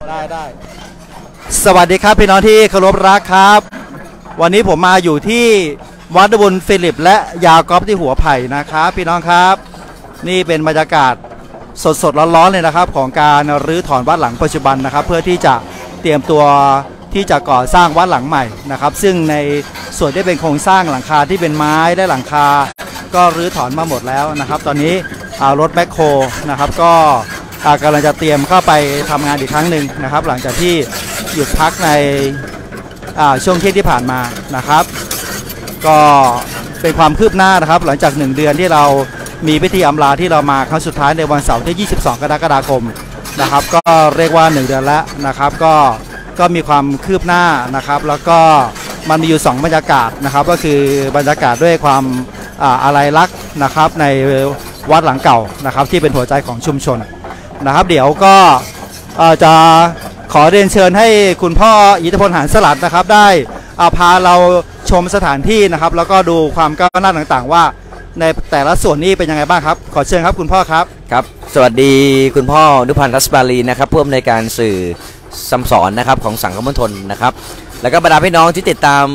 ได้สวัสดีครับพี่น้องที่เคารพรักครับวันนี้ผมมาอยู่ที่วัดบุญฟิลิปและยากอบที่หัวไผ่นะครับพี่น้องครับนี่เป็นบรรยากาศสดร้อนๆเลยนะครับของการรื้อถอนวัดหลังปัจจุบันนะครับเพื่อที่จะเตรียมตัวที่จะก่อสร้างวัดหลังใหม่นะครับซึ่งในส่วนที่เป็นโครงสร้างหลังคาที่เป็นไม้และหลังคาก็รื้อถอนมาหมดแล้วนะครับตอนนี้รถแบ็คโฮนะครับก็กำลังจะเตรียมเข้าไปทำงานอีกครั้งหนึ่งนะครับหลังจากที่หยุดพักในช่วงเที่ยงที่ผ่านมานะครับก็เป็นความคืบหน้านะครับหลังจาก1 เดือนที่เรามีพิธีอำลาที่เรามาครั้งสุดท้ายในวันเสาร์ที่22 กรกฎาคมนะครับก็เรียกว่า1 เดือนแล้วนะครับก็มีความคืบหน้านะครับแล้วก็มันมีอยู่2 บรรยากาศนะครับก็คือบรรยากาศด้วยความอาลัยรักนะครับในวัดหลังเก่านะครับที่เป็นหัวใจของชุมชนนะครับเดี๋ยวก็จะขอเรียนเชิญให้คุณพ่ออิทธิพลหานสลัดนะครับได้พาเราชมสถานที่นะครับแล้วก็ดูความก้าวหน้าต่างๆว่าในแต่ละส่วนนี้เป็นยังไงบ้างครับขอเชิญครับคุณพ่อครับครับสวัสดีคุณพ่อนุพันธ์ รัศบาลีนะครับผู้อำนวยการสื่อสำสอนนะครับของสังคมมณฑลนะครับแล้วก็บรรดาพี่น้องที่ติดตาม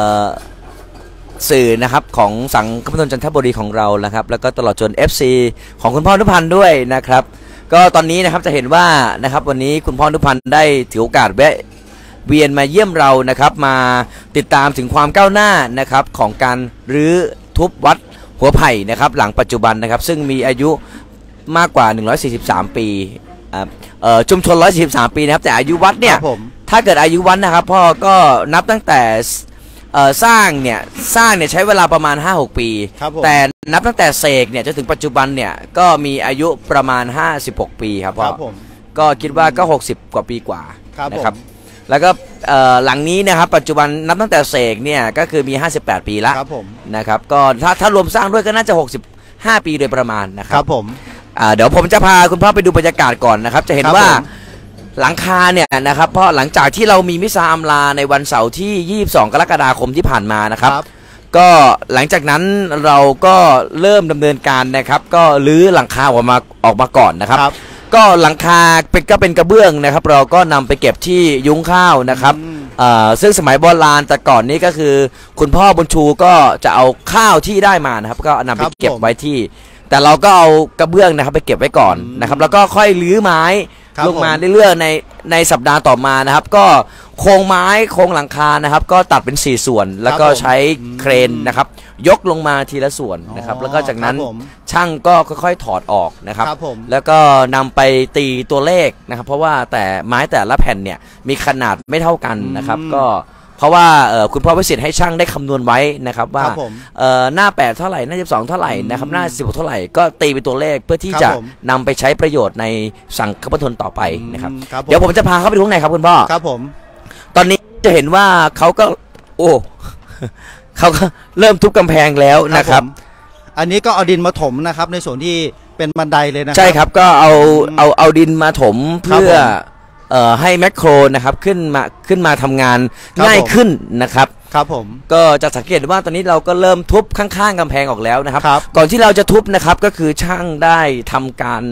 สื่อนะครับของสังคมมณฑลจันทบุรีของเรานะครับแล้วก็ตลอดจน FC ของคุณพ่อนุพันธ์ด้วยนะครับก็ตอนนี้นะครับจะเห็นว่านะครับวันนี้คุณพ่อนุพันธ์ได้ถือโอกาสแวะเวียนมาเยี่ยมเรานะครับมาติดตามถึงความก้าวหน้านะครับของการรื้อทุบวัดหัวไผ่นะครับหลังปัจจุบันนะครับซึ่งมีอายุมากกว่า143 ปีชุมชน143 ปีนะครับแต่อายุวัดเนี่ยถ้าเกิดอายุวัดนะครับพ่อก็นับตั้งแต่สร้างเนี่ยใช้เวลาประมาณ 5-6 ปีแต่นับตั้งแต่เสกเนี่ยจนถึงปัจจุบันเนี่ยก็มีอายุประมาณ56 ปีครับพ่อก็คิดว่าก็60 กว่าปีกว่านะครับแล้วก็หลังนี้นะครับปัจจุบันนับตั้งแต่เสกเนี่ยก็คือมี58 ปีแล้วนะครับก็ถ้ารวมสร้างด้วยก็น่าจะ65 ปีโดยประมาณนะครับผมเดี๋ยวผมจะพาคุณพ่อไปดูบรรยากาศก่อนนะครับจะเห็นว่าหลังคาเนี่ยนะครับเพราะหลังจากที่เรามีมิสซาอัมลาในวันเสาร์ที่22 กรกฎาคมที่ผ่านมานะครับก็หลังจากนั้นเราก็เริ่มดำเนินการนะครับก็รื้อหลังคาออกมาก่อนนะครับก็หลังคาก็เป็นกระเบื้องนะครับเราก็นำไปเก็บที่ยุ้งข้าวนะครับซึ่งสมัยโบราณแต่ก่อนนี้ก็คือคุณพ่อบุญชูก็จะเอาข้าวที่ได้มานะครับก็นำไปเก็บไว้ที่แต่เราก็เอากระเบื้องนะครับไปเก็บไว้ก่อนนะครับแล้วก็ค่อยรื้อไม้ลงมาเรื่อยๆในสัปดาห์ต่อมานะครับก็โครงไม้โครงหลังคานะครับก็ตัดเป็น4 ส่วนแล้วก็ใช้เครนนะครับยกลงมาทีละส่วนนะครับแล้วก็จากนั้นช่างก็ค่อยๆถอดออกนะครับแล้วก็นำไปตีตัวเลขนะครับเพราะว่าแต่ไม้แต่ละแผ่นเนี่ยมีขนาดไม่เท่ากันนะครับก็เพราะว่าคุณพ่อวิสิทธิ์ให้ช่างได้คำนวณไว้นะครับว่าหน้า8เท่าไหร่หน้า12เท่าไหร่นะครับหน้า16เท่าไหร่ก็ตีเป็นตัวเลขเพื่อที่จะนำไปใช้ประโยชน์ในสังคมมณฑลต่อไปนะครับเดี๋ยวผมจะพาเข้าไปดูข้างในครับคุณพ่อครับผมตอนนี้จะเห็นว่าเขาก็เขาก็เริ่มทุบกำแพงแล้วนะครับอันนี้ก็เอาดินมาถมนะครับในส่วนที่เป็นบันไดเลยนะใช่ครับก็เอาดินมาถมเพื่อให้แมคโครนะครับขึ้นมาทำงานง่ายขึ้นนะครับครับผมก็จะสังเกตว่าตอนนี้เราก็เริ่มทุบข้างๆกำแพงออกแล้วนะครับก่อนที่เราจะทุบนะครับก็คือช่างได้ทำการ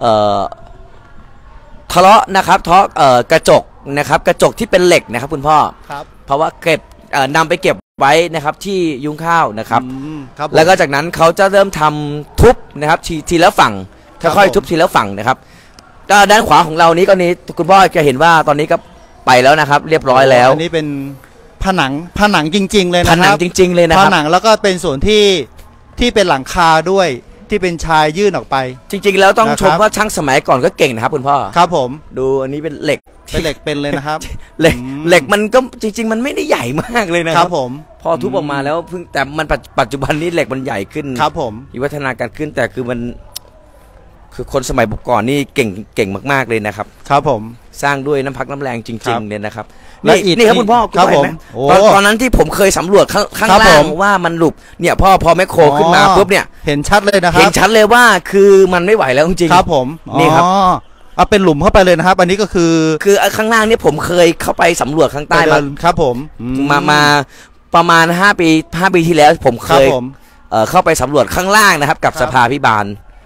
ทะเลาะนะครับกระจกนะครับกระจกที่เป็นเหล็กนะครับคุณพ่อครับเพราะว่านำไปเก็บไว้นะครับที่ยุ้งข้าวนะครับแล้วก็จากนั้นเขาจะเริ่มทำทุบนะครับทีละฝั่งค่อยๆทุบทีละฝั่งนะครับด้านขวาของเรานี้ก็นี้คุณพ่อจะเห็นว่าตอนนี้ก็ไปแล้วนะครับเรียบร้อยแล้วอันนี้เป็นผนังจริงๆเลยนะครับผนังจริงๆเลยนะครับผนังแล้วก็เป็นส่วนที่เป็นหลังคาด้วยที่เป็นชายยื่นออกไปจริงๆแล้วต้องชมว่าช่างสมัยก่อนก็เก่งนะครับคุณพ่อครับผมดูอันนี้เป็นเหล็กเป็นเลยนะครับเหล็กมันก็จริงๆมันไม่ได้ใหญ่มากเลยนะครับผมพอทุบออกมาแล้วเพิ่งแต่มันปัจจุบันนี้เหล็กมันใหญ่ขึ้นครับผมมีวัฒนาการขึ้นแต่คือมันคือคนสมัยบุกก่อนนี่เก่งมากๆเลยนะครับครับผมสร้างด้วยน้ำพักน้ำแรงจริงๆเนี่ยนะครับนี่ครับคุณพ่อครับผมตอนนั้นที่ผมเคยสำรวจข้างล่างว่ามันหลุบเนี่ยพอแมคโครขึ้นมาปุ๊บเนี่ยเห็นชัดเลยนะครับเห็นชัดเลยว่าคือมันไม่ไหวแล้วจริงๆครับผมนี่ครับเอาเป็นหลุมเข้าไปเลยนะครับอันนี้ก็คือข้างล่างเนี่ยผมเคยเข้าไปสำรวจข้างใต้ครับผมมาประมาณ5 ปีที่แล้วผมเคยเข้าไปสำรวจข้างล่างนะครับกับสภาพิบาล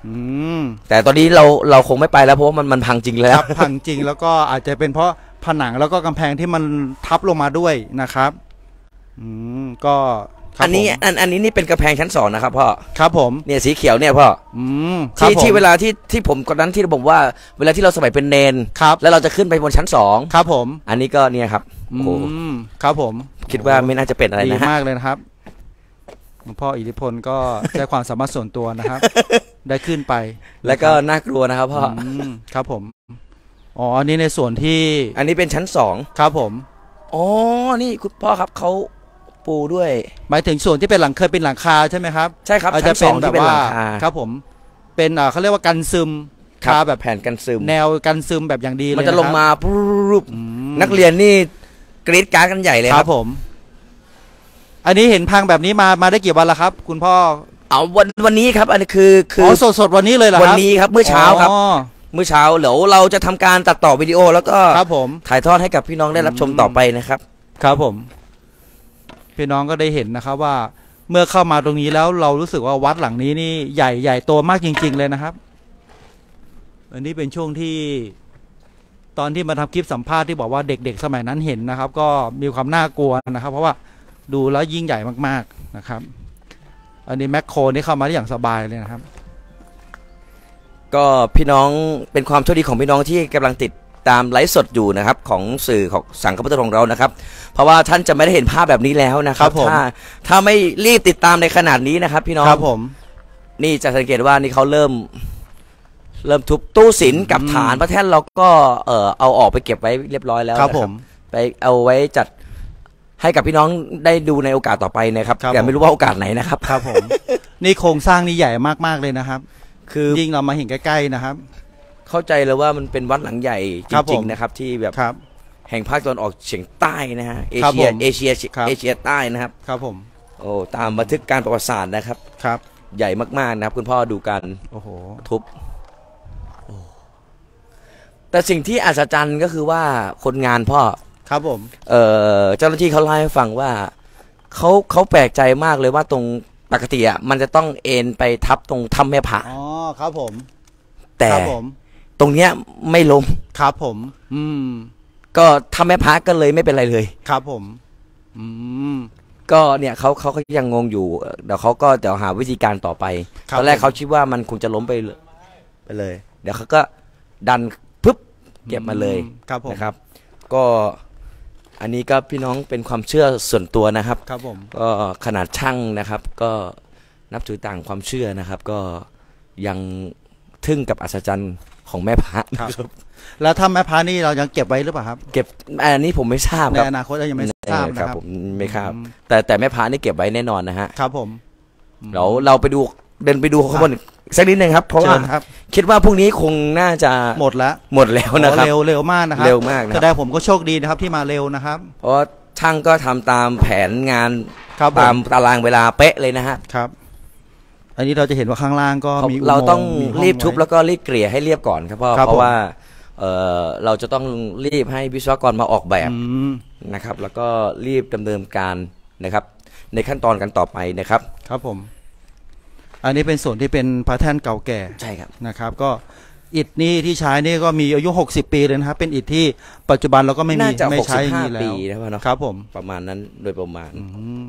อืมแต่ตอนนี้เราคงไม่ไปแล้วเพราะว่ามันพังจริงแล้คว รับพังจริงแล้วก็อาจจะเป็นเพราะผนังแล้วก็กำแพงที่มันทับลงมาด้วยนะครับก็ครับอันนี้ผมอันนี้นี่เป็นกระแพงชั้นสองนะครับพ่อครับผมเนี่ยสีเขียวเนี่ยพ่อครับผมที่เวลาที่ผมก่อนนั้นที่ผมว่าเวลาที่เราสมัยเป็นเนนครับแล้วเราจะขึ้นไปบนชั้นสองครับผมอันนี้ก็เนี่ยครับโอ้โหครับผมคิดว่าไม่น่าจะเป็นอะไรดีนะฮะมากเลยนะครับหลวงพ่ออิทธิพลก็ใช้ความสามารถส่วนตัวนะครับ ได้ขึ้นไปแล้วก็น่ากลัวนะครับพ่อครับผมอ๋ออันนี้ในส่วนที่อันนี้เป็นชั้นสองครับผมอ๋อนี่คุณพ่อครับเขาปูด้วยหมายถึงส่วนที่เป็นหลังเคยเป็นหลังคาใช่ไหมครับใช่ครับอาจชั้จะนสเป็อน งแบที่บเป็นหว่าลังคาครับผมเป็นเขาเรียกว่ากันซึมครับคาแบบแผ่นกันซึมแนวกันซึมแบบอย่างดีเลยมันจะลงครับมาปุ๊บอืมนักเรียนนี่กรี๊ดกราร์ดกันใหญ่เลยคครัรับบ ผม อันนี้เห็นพังแบบนี้มาได้กี่วันแล้วครับ คุณพ่อเอาวันนี้ครับอันนี้คืออ๋อสดวันนี้เลยเหรอครับวันนี้ครับเมื่อเช้าครับอ๋อเมื่อเช้าเดี๋ยวเราจะทำการตัดต่อวิดีโอแล้วก็ครับผมถ่ายทอดให้กับพี่น้องได้รับชมต่อไปนะครับครับผมพี่น้องก็ได้เห็นนะครับว่าเมื่อเข้ามาตรงนี้แล้วเรารู้สึกว่าวัดหลังนี้นี่ใหญ่โตมากจริง ๆ เลยนะครับอันนี้เป็นช่วงที่ตอนที่มาทำคลิปสัมภาษณ์ที่บอกว่าเด็กๆสมัยนั้นเห็นนะครับ ก็มีความน่ากลัวนะครับ เพราะว่าดูแล้วยิ่งใหญ่มากๆนะครับ อันนี้แมคโครนี่เข้ามาได้อย่างสบายเลยนะครับก็พี่น้องเป็นความโชคดีของพี่น้องที่กำลังติดตามไลฟ์สดอยู่นะครับของสื่อของสังคมพุทธของเรานะครับ เพราะว่าท่านจะไม่ได้เห็นภาพแบบนี้แล้วนะครับครับผมถ้าไม่รีบติดตามในขนาดนี้นะครับ พี่น้องครับผมนี่จะสังเกตว่านี่เขาเริ่มทุบตู้ศิลป์กับฐานพระแท่นเราก็เอาออกไปเก็บไว้เรียบร้อยแล้วครับนะผมไปเอาไว้จัดให้กับพี่น้องได้ดูในโอกาสต่อไปนะครับครับแต่ไม่รู้ว่าโอกาสไหนนะครับครับผม นี่โครงสร้างนี่ใหญ่มากๆเลยนะครับคือยิ่งเรามาเห็นใกล้ๆนะครับเข้าใจเลยว่ามันเป็นวัดหลังใหญ่จครับผริงมๆนะครับที่แบบครับแห่งภาคตะวันออกเฉียงใต้นะฮะเอครับเชียผมเอเชียครับเอเชียใต้นะครับครับผมโอ้ตามบันทึกการประวัติศาสตร์นะครับครับใหญ่มากๆนะครับคุณพ่อดูการโอ้โหทุบโอ้แต่สิ่งที่อัศจรรย์ก็คือว่าคนงานพ่อครับผมเจ้าหน้าที่เขาเล่าให้ฟังว่าเขาแปลกใจมากเลยว่าตรงปกติอ่ะมันจะต้องเอ็นไปทับตรงถ้ำแม่ผาอ๋อครับผมแต่ครับผมตรงเนี้ยไม่ล้มครับผมก็ถ้ำแม่ผาก็เลยไม่เป็นไรเลยครับผมก็เนี่ยเขาก็ยังงงอยู่เดี๋ยวเขาก็เดี๋ยวหาวิธีการต่อไปครับตอนแรกผมเขาคิดว่ามันคงจะล้มไปเลย เดี๋ยวเขาก็ดันปึ๊บเก็บมาเลยครับผมนะครับ ก็อันนี้ก็พี่น้องเป็นความเชื่อส่วนตัวนะครับครับผมก็ขนาดช่างนะครับ ก็นับถือต่างความเชื่อนะครับ ก็ยังทึ่งกับอัศจรรย์ของแม่พระครับ แล้วถ้าแม่พานี่เรายังเก็บไว้หรือเปล่าครับเก็บอันนี้ผมไม่ทราบในครับอนาคตเรายังไม่ทราบนะครับผมไม่ทราบอืมแต่แม่พระนี่เก็บไว้แน่นอนนะฮะครับผมเราไปดูเดินไปดูข้างบนสักนิดนึงครับ เพราะว่าเชิญครับคิดว่าพรุ่งนี้คงน่าจะหมดแล้วหมดแล้วนะครับเร็วมากนะครับเร็วมากนะครับแสดงผมก็โชคดีนะครับที่มาเร็วนะครับเพราะว่าช่างก็ทำตามแผนงานครับผตามมตารางเวลาเป๊ะเลยนะฮะครับ อันนี้เราจะเห็นว่าข้างล่างก็มีอุโมงค์เราต้องมีห้รีบทุบไว้แล้วก็รีบเกลี่ยให้เรียบก่อนครับพ่อครับเพราะผมว่าเราจะต้องรีบให้วิศวกรมาออกแบบอืมนะครับ แล้วก็รีบดำเนินการนะครับ ในขั้นตอนกันต่อไปนะครับครับผม อันนี้เป็นส่วนที่เป็นพระแท่นเก่าแก่ใช่ครับนะครับ ก็อิฐนี่ที่ใช้นี่ก็มีอายุ60 ปีเลยนะครับ เป็นอิฐที่ปัจจุบันเราก็ไม่มีน่าจะไม่ใช้อย่างนี้ 65 แล้ปีวนะพ่อเนาะครับผมประมาณนั้นโดยประมาณอืม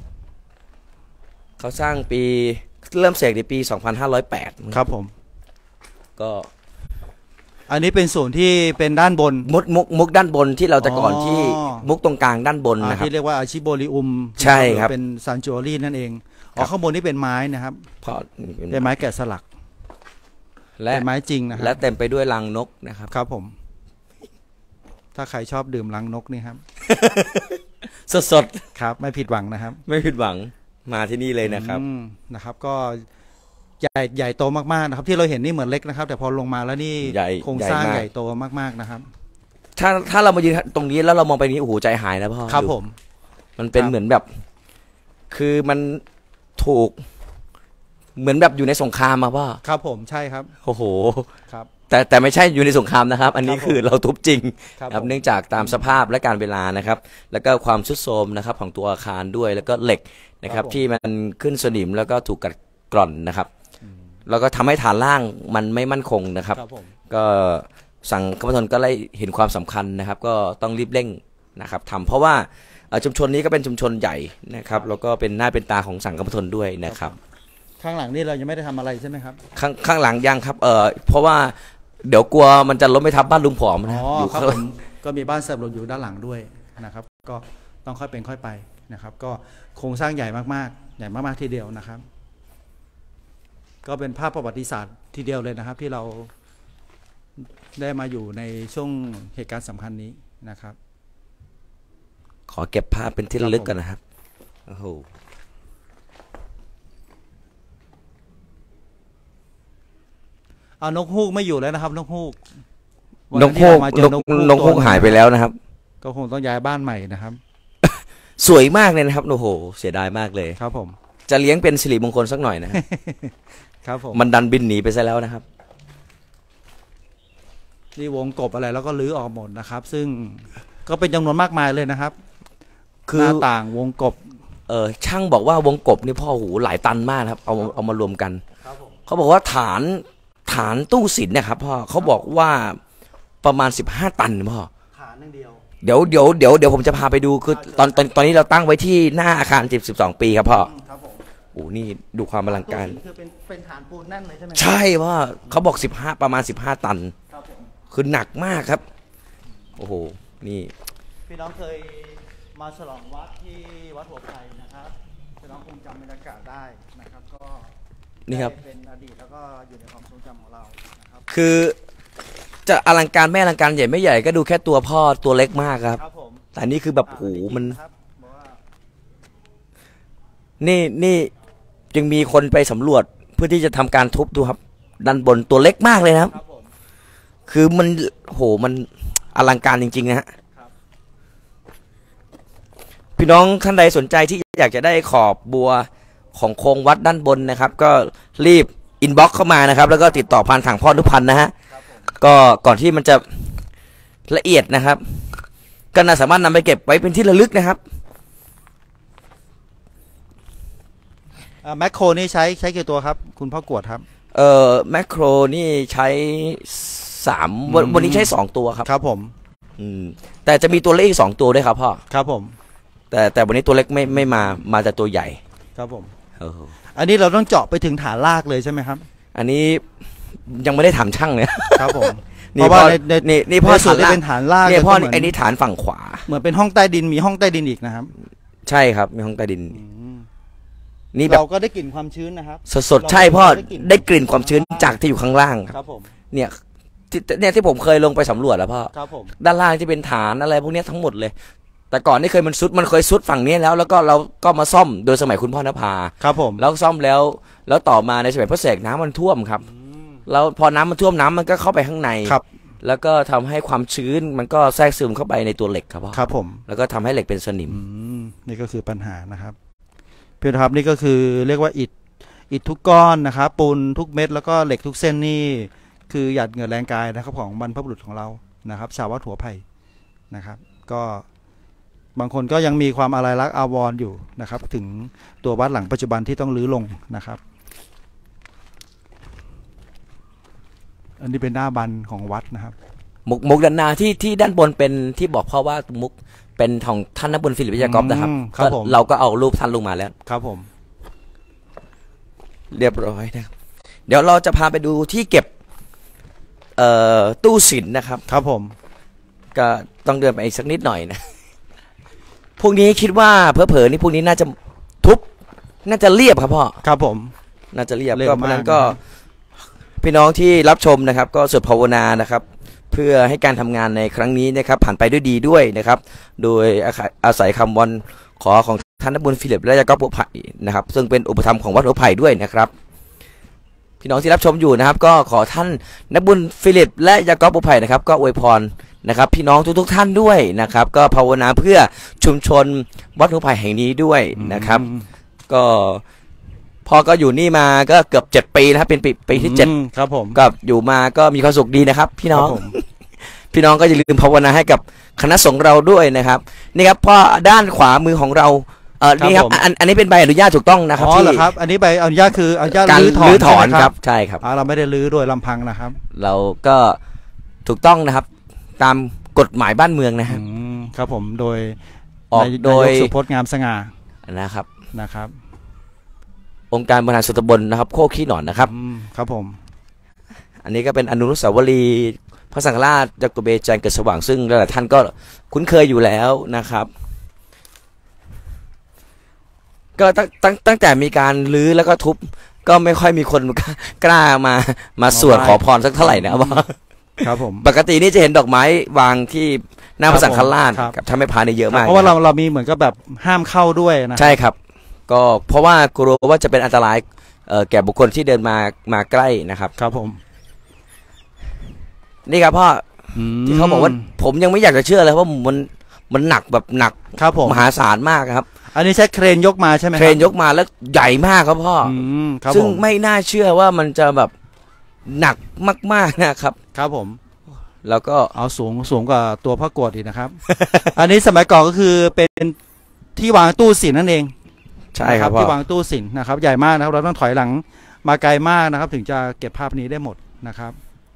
เขาสร้างปีเริ่มเสกในปี 2508 ครับผมก็อันนี้เป็นส่วนที่เป็นด้านบนมุกด้านบนที่เราแต่ก่อนอ๋อที่มุกตรงกลางด้านบนนะครับที่เรียกว่าอาชิโบริอุมใช่ครับเป็นซันจูอรี่นั่นเองครับข้างบนนี่เป็นไม้นะครับเพราะเป็นไม้แกะสลักและเป็นไม้จริงนะคและรับเต็มไปด้วยรังนกนะครับครับผม ถ้าใครชอบดื่มรังนกนี่ครับสดครับ ไม่ผิดหวังนะครับๆไม่ผิดหวังมาที่นี่เลยนะครับนะครับ ก็ใหญ่โตมากๆนะครับ ที่เราเห็นนี่เหมือนเล็กนะครับ แต่พอลงมาแล้วนี่ใหญ่โครงสร้างใหญ่มากใหญ่โตมากๆนะครับถ้าเรามายืนตรงนี้แล้วเรามองไปนี้โอ้โหใจหายนะพ่อครับดูผมมันเป็นครับเหมือนแบบ คือมันถูก เหมือนแบบอยู่ในสงครามมาพ่อครับผมใช่ครับโอ้โหครับแต่ไม่ใช่อยู่ในสงครามนะครับ อันนี้ครับผมคือเราทุบจริงครับครับผมเนื่องจากตามสภาพและการเวลานะครับ แล้วก็ความทรุดโทรมนะครับของตัวอาคารด้วยแล้วก็เหล็กนะครับ ที่มันขึ้นสนิมแล้วก็ถูกกัดกร่อนนะครับแล้วก็ทำให้ฐานล่างมันไม่มั่นคงนะครับก็สังคมชนก็ได้เห็นความสำคัญนะครับก็ต้องรีบเร่งนะครับทำเพราะว่าชุมชนนี้ก็เป็นชุมชนใหญ่นะครับแล้วก็เป็นหน้าเป็นตาของสังคมชนด้วยนะครับข้างหลังนี่เรายังไม่ได้ทำอะไรใช่ไหมครับข้างหลังยังครับเพราะว่าเดี๋ยวกลัวมันจะล้มไปทับบ้านลุงผอมนะอยู่ครับผมก็มีบ้านเสริมอยู่ด้านหลังด้วยนะครับก็ต้องค่อยเป็นค่อยไปนะครับก็โครงสร้างใหญ่มากๆใหญ่มากๆทีเดียวนะครับก็เป็นภาพประวัติศาสตร์ทีเดียวเลยนะครับที่เราได้มาอยู่ในช่วงเหตุการณ์สำคัญนี้นะครับขอเก็บภาพเป็นที่ระลึกกันนะครับโอ้โหนกฮูกไม่อยู่แล้วนะครับนกฮูกหายไปแล้วนะครับก็คงต้องย้ายบ้านใหม่นะครับสวยมากเลยนะครับโอ้โหเสียดายมากเลยครับผมจะเลี้ยงเป็นสิริมงคลสักหน่อยนะครับผมมันดันบินหนีไปซะแล้วนะครับนี่วงกบอะไรแล้วก็ลื้อออกหมดนะครับซึ่งก็เป็นจำนวนมากมายเลยนะครับคือหน้าต่างวงกบช่างบอกว่าวงกบนี่พ่อหูหลายตันมากครับเอามารวมกันเขาบอกว่าฐานตู้ศิลป์เนี่ยครับพ่อเขาบอกว่าประมาณ15 ตันพ่อฐานนึงเดียวเดี๋ยวผมจะพาไปดูคือตอนนี้เราตั้งไว้ที่หน้าอาคาร12 ปีครับพ่อโอ้นี่ดูความอลังการคือเป็นฐานปูนแน่นเลยใช่ไหมใช่พ่อเขาบอกประมาณ15 ตันคือหนักมากครับโอ้โหนี่พี่น้องเคยมาฉลองวัดที่วัดหัวไผ่นะครับพี่น้องคงจำบรรยากาศได้นะครับก็นี่ครับเป็นอดีตแล้วก็อยู่ในความทรงจำของเรานะครับคือจะอลังการไม่อลังการใหญ่ไม่ใหญ่ก็ดูแค่ตัวพ่อตัวเล็กมากครับแต่นี่คือแบบโอ้โหมันนี่ยังมีคนไปสำรวจเพื่อที่จะทำการทุบดูครับด้านบนตัวเล็กมากเลยนะครับคือมันโหมันอลังการจริงๆนะฮะพี่น้องท่านใดสนใจที่อยากจะได้ขอบบัวของโครงวัดด้านบนนะครับก็รีบอินบ็อกซ์เข้ามานะครับแล้วก็ติดต่อผ่านทางพ่อนุพันธ์นะฮะก็ก่อนที่มันจะละเอียดนะครับก็น่าสามารถนำไปเก็บไว้เป็นที่ระลึกนะครับแมคโครนี่ใช้กี่ตัวครับคุณพ่อกวดครับแมคโครนี่ใช้วันนี้ใช้2 ตัวครับครับผมแต่จะมีตัวเล็กอีก2 ตัวด้วยครับพ่อครับผมแต่วันนี้ตัวเล็กไม่มาแต่ตัวใหญ่ครับผมอันนี้เราต้องเจาะไปถึงฐานรากเลยใช่ไหมครับอันนี้ยังไม่ได้ถามช่างเลยครับผมเพราะว่านี่พ่อสุดเป็นฐานรากเนี่ยพ่อไอ้นี่ฐานฝั่งขวาเหมือนเป็นห้องใต้ดินมีห้องใต้ดินอีกนะครับใช่ครับมีห้องใต้ดินนี่เราก็ได้กลิ่นความชื้นนะครับสดๆใช่พ่อได้กลิ่นความชื้นจากที่อยู่ข้างล่างครับผมเนี่ยที่ผมเคยลงไปสำรวจแล้วพ่อด้านล่างที่เป็นฐานอะไรพวกนี้ทั้งหมดเลยแต่ก่อนนี่มันเคยซุดฝั่งนี้แล้วก็เราก็มาซ่อมโดยสมัยคุณพ่อนภาครับผมแล้วซ่อมแล้วต่อมาในสมัยพระเสกน้ำมันท่วมครับแล้วพอน้ำมันท่วมน้ำมันก็เข้าไปข้างในแล้วก็ทำให้ความชื้นมันก็แทรกซึมเข้าไปในตัวเหล็กครับพ่อครับผมแล้วก็ทำให้เหล็กเป็นสนิมนี่ก็คือปัญหานะครับเพื่อนครับนี่ก็คือเรียกว่าอิฐทุกก้อนนะครับปูนทุกเม็ดแล้วก็เหล็กทุกเส้นนี่คือหยาดเหงื่อแรงกายนะครับของบรรพบุรุษของเรานะครับชาววัดหัวไผ่นะครับก็บางคนก็ยังมีความอาลัยรักอาวรณ์อยู่นะครับถึงตัววัดหลังปัจจุบันที่ต้องรื้อลงนะครับอันนี้เป็นหน้าบันของวัดนะครับมุกด้านหน้าที่ด้านบนเป็นที่บอกพ่อว่ามุกเป็นของท่านนบุญฟิลิปวิยากรนะครับเราก็เอารูปท่านลงมาแล้วครับผมเรียบร้อยนะครับเดี๋ยวเราจะพาไปดูที่เก็บตู้ศิลป์นะครับครับผมก็ต้องเดินไปอีกสักนิดหน่อยนะพวกนี้คิดว่าเผลอๆนี่พวกนี้น่าจะทุบน่าจะเรียบครับพ่อครับผมน่าจะเรียบก็เพราะนั้นก็พี่น้องที่รับชมนะครับก็สวดภาวนานะครับเพื่อให้การทำงานในครั้งนี้นะครับผ่านไปด้วยดีด้วยนะครับโดยอาศัยคำวอนขอของท่านนบุญฟิลิปและยากอบหัวไผ่นะครับซึ่งเป็นอุปธรรมของวัดหัวไผ่ด้วยนะครับพี่น้องที่รับชมอยู่นะครับก็ขอท่านนบุญฟิลิปและยากอบหัวไผ่นะครับก็อวยพรนะครับพี่น้องทุกท่านด้วยนะครับก็ภาวนาเพื่อชุมชนวัดหัวไผ่แห่งนี้ด้วยนะครับก็พอก็อยู่นี่มาก็เกือบ7 ปีนะครับเป็นปีที่7 ครับผมก็อยู่มาก็มีความสุขดีนะครับพี่น้องพี่น้องก็อย่าลืมภาวนาให้กับคณะสงฆ์เราด้วยนะครับนี่ครับพอด้านขวามือของเรานี่ครับอันนี้เป็นใบอนุญาตถูกต้องนะครับอ๋อเหรอครับอันนี้ใบอนุญาตคืออนุญาตการรื้อถอนครับใช่ครับเราไม่ได้รื้อโดยลำพังนะครับเราก็ถูกต้องนะครับตามกฎหมายบ้านเมืองนะครับครับผมโดยออกโดยสุพจน์งามสง่านะครับองค์การบริหารส่วนตำบลนะครับโคกขี้หนอนนะครับครับผมอันนี้ก็เป็นอนุสาวรีย์พระสังฆราชจักรเบญจเกิดสว่างซึ่งหลายท่านก็คุ้นเคยอยู่แล้วนะครับก็ตั้งแต่มีการรื้อแล้วก็ทุบก็ไม่ค่อยมีคนกล้ามาสวดขอพรสักเท่าไหร่นะครับผมปกตินี่จะเห็นดอกไม้วางที่หน้าพระสังฆราชกับท่านไม่พาในเยอะมากเพราะว่าเรามีเหมือนกับแบบห้ามเข้าด้วยนะใช่ครับก็เพราะว่ากลัวว่าจะเป็นอันตรายแก่บุคคลที่เดินมาใกล้นะครับครับผมนี่ครับพ่อที่เขาบอกว่าผมยังไม่อยากจะเชื่อเลยว่ามันหนักแบบหนักครับผมมหาศาลมากครับอันนี้ใช้เครนยกมาใช่ไหมเครนยกมาแล้วใหญ่มากครับพ่อซึ่งไม่น่าเชื่อว่ามันจะแบบหนักมากๆนะครับครับผมแล้วก็เอาสูงกว่าตัวพระโกรธอีกนะครับ อันนี้สมัยก่อนก็คือเป็นที่วางตู้สินนั่นเองใช่ครับที่วางตู้สินนะครับใหญ่มากนะครับเราต้องถอยหลังมาไกลมากนะครับถึงจะเก็บภาพนี้ได้หมดนะครับ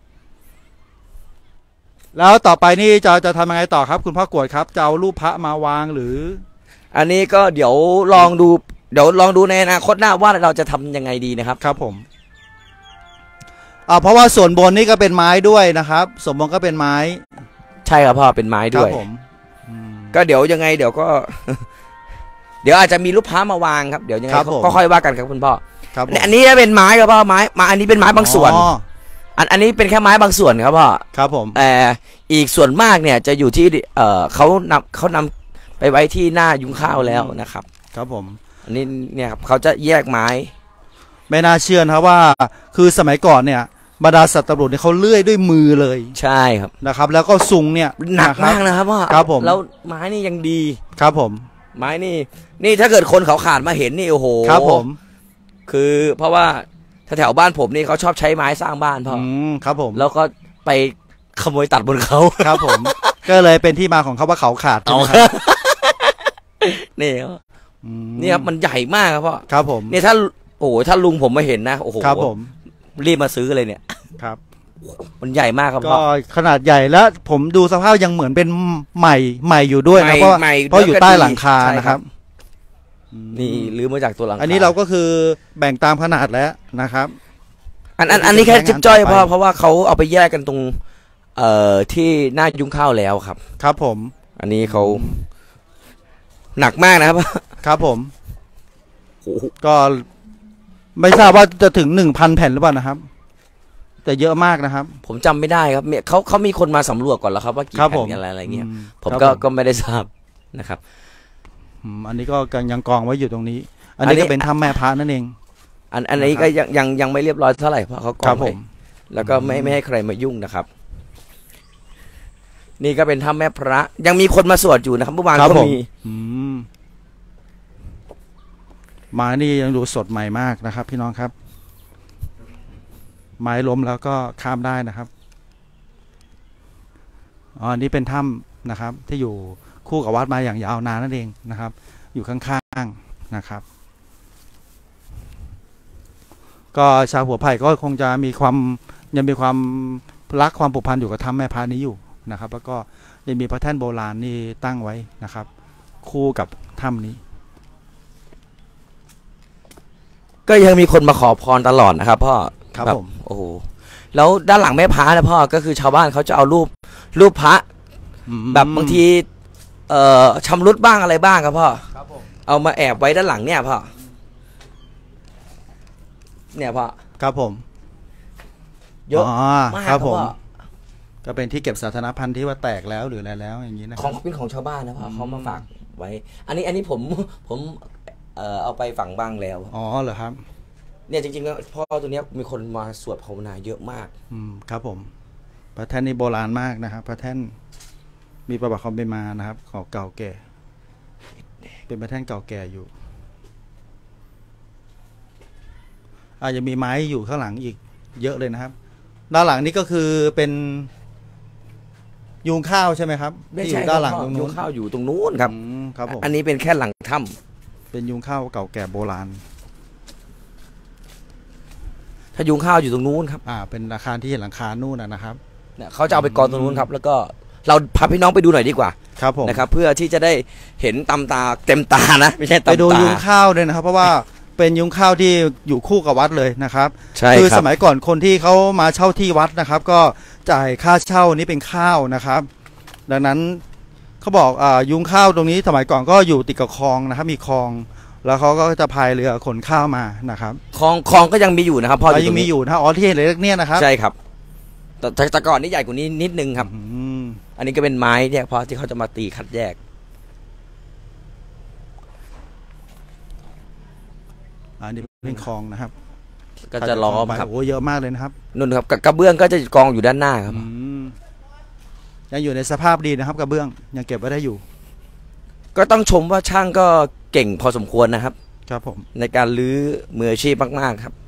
แล้วต่อไปนี่จะทำยังไงต่อครับคุณพ่อกวดครับจะเอารูปพระมาวางหรืออันนี้ก็เดี๋ยวลองดูในอนาคตหน้าว่าเราจะทำยังไงดีนะครับครับผมเพราะว่าส่วนบนนี่ก็เป็นไม้ด้วยนะครับส่วนบนก็เป็นไม้ใช่ครับพ่อเป็นไม้ด้วยก็เดี๋ยวยังไงเดี๋ยวก็ เดี๋ยวอาจจะมีรูปพระมาวางครับเดี๋ยวยังไงก็ค่อยว่ากันครับคุณพ่ออันนี้เป็นไม้ครับพ่อไม้อันนี้เป็นไม้บางส่วนอันนี้เป็นแค่ไม้บางส่วนครับพ่อครับผมอีกส่วนมากเนี่ยจะอยู่ที่เขานำไปไว้ที่หน้ายุ้งข้าวแล้วนะครับครับผมอันนี้เนี่ยครับเขาจะแยกไม้ไม่น่าเชื่อนะครับว่าคือสมัยก่อนเนี่ยบรรดาสัตว์ตำรวจเนี่ยเขาเลื่อยด้วยมือเลยใช่ครับนะครับแล้วก็ซุงเนี่ยหนักมากนะครับพ่อครับผมแล้วไม้นี่ยังดีครับผมไม้นี่ถ้าเกิดคนเขาขาดมาเห็นนี่โอ้โหครับผมคือเพราะว่าแถวบ้านผมนี่เขาชอบใช้ไม้สร้างบ้านพ่อครับผมแล้วก็ไปขโมยตัดบนเขาครับผมก็เลยเป็นที่มาของเขาว่าเขาขาดนี่นี่ครับมันใหญ่มากครับพ่อครับผมนี่ถ้าลุงผมมาเห็นนะโอ้โหครับผมรีบมาซื้อเลยเนี่ยครับมันใหญ่มากครับก็ขนาดใหญ่แล้วผมดูสภาพยังเหมือนเป็นใหม่อยู่ด้วยนะเพราะอยู่ใต้หลังคานะครับนี่ลื้อมาจากตัวหลังคาอันนี้เราก็คือแบ่งตามขนาดแล้วนะครับอันนี้แค่จิ๊บจ้อยเพราะว่าเขาเอาไปแยกกันตรงที่หน้ายุ้งข้าวแล้วครับครับผมอันนี้เขาหนักมากนะครับครับผมก็ไม่ทราบว่าจะถึง 1,000 แผ่นหรือเปล่านะครับแต่เยอะมากนะครับผมจำไม่ได้ครับเขามีคนมาสำรวจก่อนแล้วครับว่ากี่แผ่นอะไรเงี้ยผมก็ไม่ได้ทราบนะครับอันนี้ก็ยังกองไว้อยู่ตรงนี้อันนี้ก็เป็นถ้ำแม่พระนั่นเองอันนี้ก็ยังไม่เรียบร้อยเท่าไหร่เพราะเขากองไว้แล้วก็ไม่ให้ใครมายุ่งนะครับนี่ก็เป็นถ้ำแม่พระยังมีคนมาสวดอยู่นะครับเมื่อวานก็มีไม้นี่ยังดูสดใหม่มากนะครับพี่น้องครับไม้ล้มแล้วก็ข้ามได้นะครับอันนี้เป็นถ้ำนะครับที่อยู่คู่กับวัดมาอย่างยาวนานนั่นเองนะครับอยู่ข้างๆนะครับก็ชาวหัวไผ่ก็คงจะยังมีความรักความผูกพันอยู่กับถ้ำแม่พระนี้อยู่นะครับแล้วก็ยังมีพระแท่นโบราณนี่ตั้งไว้นะครับคู่กับถ้ำนี้ก็ยังมีคนมาขอพรตลอดนะครับพ่อครับผมโอ้โหแล้วด้านหลังแม่พระนะพ่อก็คือชาวบ้านเขาจะเอารูปพระแบบบางทีชำรุดบ้างอะไรบ้างครับพ่อเอามาแอบไว้ด้านหลังเนี่ยพ่อเนี่ยพ่อครับผมเยอะมากครับผมก็เป็นที่เก็บสาธารณพันธุ์ที่ว่าแตกแล้วหรืออะไรแล้วอย่างนี้นะของเป็นของชาวบ้านนะพ่อเขามาฝากไว้อันนี้ผมเอาไปฝังบ้างแล้วอ๋อเหรอครับเนี่ยจริงๆแล้วพ่อตัวนี้มีคนมาสวดภาวนาเยอะมากครับผมพระแท่นนี่โบราณมากนะครับพระแท่นมีประวัติความเป็นมานะครับของเก่าแก่เป็นพระแท่นเก่าแก่อยู่อาจจะมีไม้อยู่ข้างหลังอีกเยอะเลยนะครับด้านหลังนี้ก็คือเป็นยุงข้าวใช่ไหมครับที่อยู่ด้านหลังตรงนู้นยุงข้าวอยู่ตรงนู้นครับครับผมอันนี้เป็นแค่หลังถ้เป็นยุ้งข้าวเก่าแก่โบราณถ้ายุ้งข้าวอยู่ตรงนู้นครับเป็นอาคารที่เห็นหลังคานู่นนะครับเนี่ยเขาจะเอาไปกองตรงนู้นครับแล้วก็เราพาพี่น้องไปดูหน่อยดีกว่าครับผมนะครับเพื่อที่จะได้เห็นเต็มตานะไม่ใช่ตาไปดูยุ้งข้าวเลยนะครับเพราะว่าเป็นยุ้งข้าวที่อยู่คู่กับวัดเลยนะครับใช่คือสมัยก่อนคนที่เขามาเช่าที่วัดนะครับก็จ่ายค่าเช่านี้เป็นข้าวนะครับดังนั้นเขาบอกยุ้งข้าวตรงนี้สมัยก่อนก็อยู่ติดกับคลองนะครับมีคลองแล้วเขาก็จะพายเรือขนข้าวมานะครับคลองก็ยังมีอยู่นะครับพ่อยังมีอยู่นะที่เห็นเลยเนี่ยนะครับใช่ครับแต่ก่อนนี่ใหญ่กว่านี้นิดนึงครับอันนี้ก็เป็นไม้เนี่ยพอที่เขาจะมาตีคัดแยกอันนี้เป็นคลองนะครับก็จะล้อมครับโอ้เยอะมากเลยนะครับนุ่นครับกระเบื้องก็จะกองอยู่ด้านหน้าครับยังอยู่ในสภาพดีนะครับกระเบื้องยังเก็บไว้ได้อยู่ก็ต้องชมว่าช่างก็เก่งพอสมควรนะครับครับผมในการรื้อมืออาชีพมากๆครับ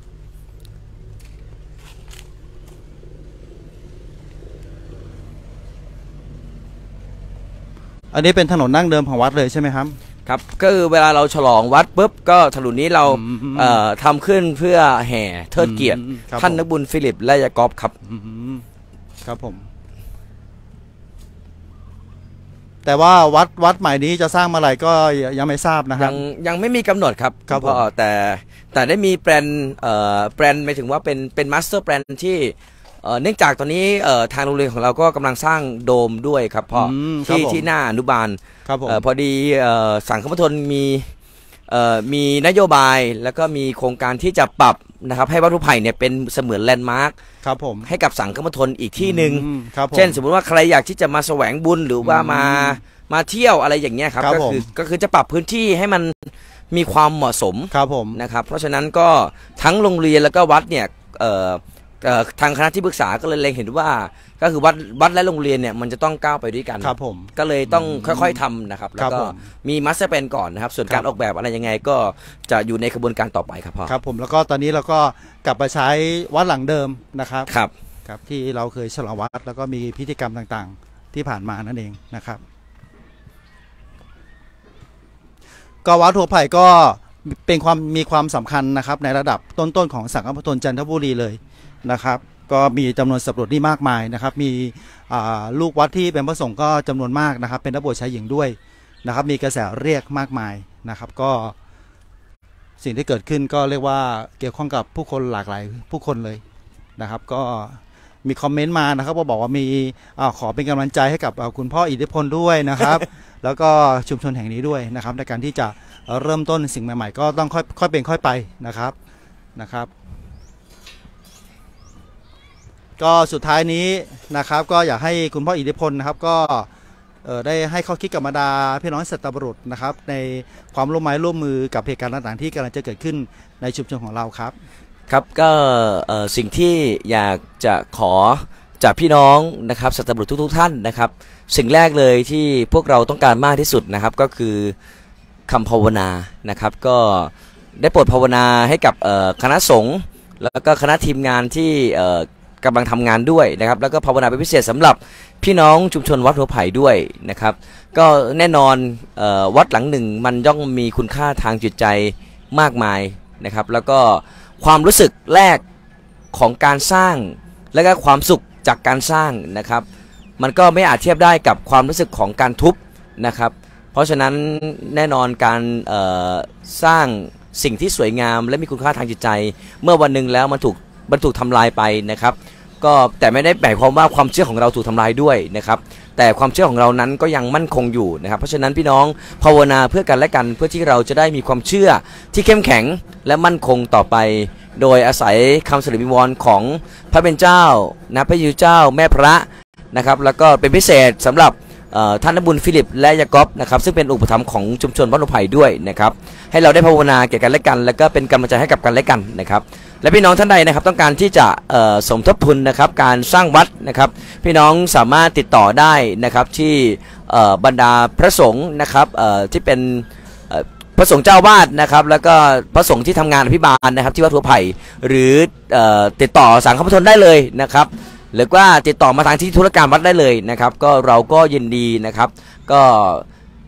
อันนี้เป็นถนนนั่งเดิมของวัดเลยใช่ไหมครับครับก็คือเวลาเราฉลองวัดปุ๊บก็ถนนนี้เราทำขึ้นเพื่อแห่เทิดเกียรติท่านนักบุญฟิลิปและยากอบครับครับผมแต่ว่าวัดใหม่นี้จะสร้างเมื่อไหร่ก็ยังไม่ทราบนะครับยังไม่มีกำหนดครับเพราะแต่ได้มีแปลนหมายถึงว่าเป็นมาสเตอร์แปลนที่เนื่องจากตอนนี้ทางโรงเรียนของเราก็กำลังสร้างโดมด้วยครับพ่อที่หน้าอนุบาลพอดีสังฆมณฑลมีนโยบายแล้วก็มีโครงการที่จะปรับนะครับให้วัดภูไผ่เนี่ยเป็นเสมือนแลนด์มาร์คให้กับสังฆมณฑลอีกที่หนึ่งเช่นสมมุติว่าใครอยากที่จะมาแสวงบุญหรือว่ามาเที่ยวอะไรอย่างเงี้ยครับก็คือจะปรับพื้นที่ให้มันมีความเหมาะสมนะครับเพราะฉะนั้นก็ทั้งโรงเรียนแล้วก็วัดเนี่ยทางคณะที่ปรึกษาก็เลยเล็งเห็นว่าก็คือวัดและโรงเรียนเนี่ยมันจะต้องก้าวไปด้วยกันครับผมก็เลยต้องค่อยๆทำนะครับแล้วก็มีมาสเตอร์แพลนก่อนนะครับส่วนการออกแบบอะไรยังไงก็จะอยู่ในกระบวนการต่อไปครับพ่อครับผมแล้วก็ตอนนี้เราก็กลับมาใช้วัดหลังเดิมนะครับครับที่เราเคยฉลองวัดแล้วก็มีพิธีกรรมต่างๆที่ผ่านมานั่นเองนะครับก็วัดหัวไผ่ก็มีความสำคัญนะครับในระดับต้นๆของสังฆมณฑลจันทบุรีเลยนะครับก็มีจำนวนสับปะรดที่มากมายนะครับมีลูกวัดที่เป็นพระสงฆ์ก็จำนวนมากนะครับเป็นนักบวชชายหญิงด้วยนะครับมีกระแสเรียกมากมายนะครับก็สิ่งที่เกิดขึ้นก็เรียกว่าเกี่ยวข้องกับผู้คนหลากหลายผู้คนเลยนะครับก็มีคอมเมนต์มานะครับบอกว่ามีขอเป็นกำลังใจให้กับคุณพ่ออิทธิพลด้วยนะครับ แล้วก็ชุมชนแห่งนี้ด้วยนะครับในการที่จะเริ่มต้นสิ่งใหม่ๆก็ต้องค่อยเป็นค่อยไปนะครับก็สุดท้ายนี้นะครับก็อยากให้คุณพ่ออิทธิพลนะครับก็ได้ให้ข้อคิดกับมาดาพี่น้องสัตบุรุษนะครับในความร่วมไม้ร่วมมือกับเหตุการณ์ต่างๆที่กำลังจะเกิดขึ้นในชุมชนของเราครับครับก็สิ่งที่อยากจะขอจากพี่น้องนะครับสัตบุรุษทุกท่านนะครับสิ่งแรกเลยที่พวกเราต้องการมากที่สุดนะครับก็คือคำภาวนานะครับก็ได้โปรดภาวนาให้กับคณะสงฆ์แล้วก็คณะทีมงานที่กำลังทำงานด้วยนะครับแล้วก็ภาวนาเป็นพิเศษสำหรับพี่น้องชุมชนวัดหัวไผ่ด้วยนะครับก็แน่นอนวัดหลังหนึ่งมันย่อมมีคุณค่าทางจิตใจมากมายนะครับแล้วก็ความรู้สึกแรกของการสร้างและก็ความสุขจากการสร้างนะครับมันก็ไม่อาจเทียบได้กับความรู้สึกของการทุบนะครับเพราะฉะนั้นแน่นอนการสร้างสิ่งที่สวยงามและมีคุณค่าทางจิตใจเมื่อวันหนึ่งแล้วมันถูกทำลายไปนะครับก็แต่ไม่ได้หมายความว่าความเชื่อของเราถูกทำลายด้วยนะครับแต่ความเชื่อของเรานั้นก็ยังมั่นคงอยู่นะครับเพราะฉะนั้นพี่น้องภาวนาเพื่อกันและกันเพื่อที่เราจะได้มีความเชื่อที่เข้มแข็งและมั่นคงต่อไปโดยอาศัยคำสิริวิงวอนของพระเป็นเจ้านะพระเยซูเจ้าแม่พระนะครับแล้วก็เป็นพิเศษสำหรับท่านนักบุญฟิลิปและยากอบนะครับซึ่งเป็นอุปถัมภ์ของชุมชนวัดหัวไผ่ด้วยนะครับให้เราได้ภาวนาแก่กันและกันแล้วก็เป็นกำลังใจให้กับกันและกันนะครับและพี่น้องท่านใดนะครับต้องการที่จะสมทบทุนนะครับการสร้างวัดนะครับพี่น้องสามารถติดต่อได้นะครับที่บรรดาพระสงฆ์นะครับที่เป็นพระสงฆ์เจ้าวาดนะครับแล้วก็พระสงฆ์ที่ทำงานอภิบาลนะครับที่วัดหัวไผ่หรือติดต่อสังฆมณฑลได้เลยนะครับหรือว่าติดต่อมาทางที่ธุรการวัดได้เลยนะครับก็เราก็ยินดีนะครับก็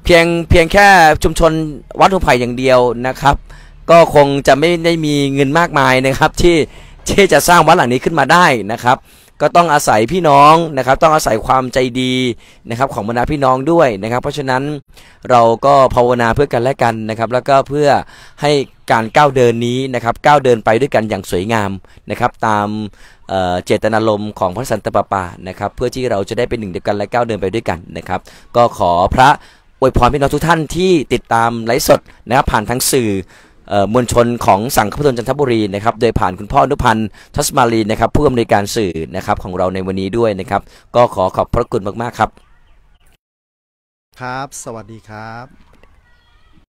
เพียงแค่ชุมชนวัดหัวไผ่อย่างเดียวนะครับก็คงจะไม่ได้มีเงินมากมายนะครับที่จะสร้างวัดหลังนี้ขึ้นมาได้นะครับก็ต้องอาศัยพี่น้องนะครับต้องอาศัยความใจดีนะครับของบรรดาพี่น้องด้วยนะครับเพราะฉะนั้นเราก็ภาวนาเพื่อกันและกันนะครับแล้วก็เพื่อให้การก้าวเดินนี้นะครับก้าวเดินไปด้วยกันอย่างสวยงามนะครับตามเจตนารมณ์ของพระสันตะปาปานะครับเพื่อที่เราจะได้เป็นหนึ่งเดียวกันและก้าวเดินไปด้วยกันนะครับก็ขอพระอวยพรพี่น้องทุกท่านที่ติดตามไลฟ์สดนะครับผ่านทางสื่อมวลชนของสังฆปฐมจันทบุรีนะครับโดยผ่านคุณพ่ออนุพันธ์ทัศมาลีนะครับผู้อำนวยการสื่อนะครับของเราในวันนี้ด้วยนะครับก็ขอขอบพระคุณมากๆครับครับสวัสดีครับ